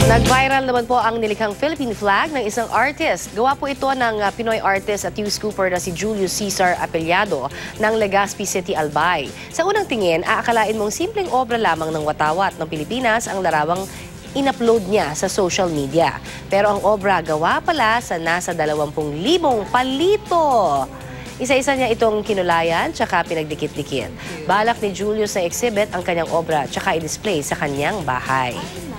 Nag-viral naman po ang nilikhang Philippine flag ng isang artist. Gawa po ito ng Pinoy artist at youth scooper na si Julius Cesar Apellado ng Legazpi City, Albay. Sa unang tingin, aakalain mong simpleng obra lamang ng watawat ng Pilipinas ang larawang in-upload niya sa social media. Pero ang obra gawa pala sa nasa 20,000 palito. Isa-isa niya itong kinulayan tsaka pinagdikit-dikit. Balak ni Julius na exhibit ang kanyang obra tsaka i-display sa kanyang bahay.